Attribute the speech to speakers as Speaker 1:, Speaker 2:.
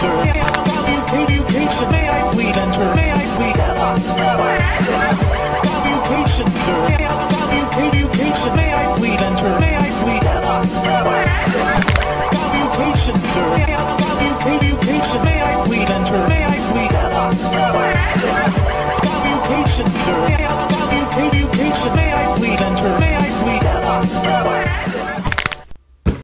Speaker 1: sir? Salutation, may I please enter? May I please? Salutation, sir. Salutation, may I please enter? May I please? Salutation, sir. Salutation, may I please enter? May I please? Salutation, sir. Salutation, may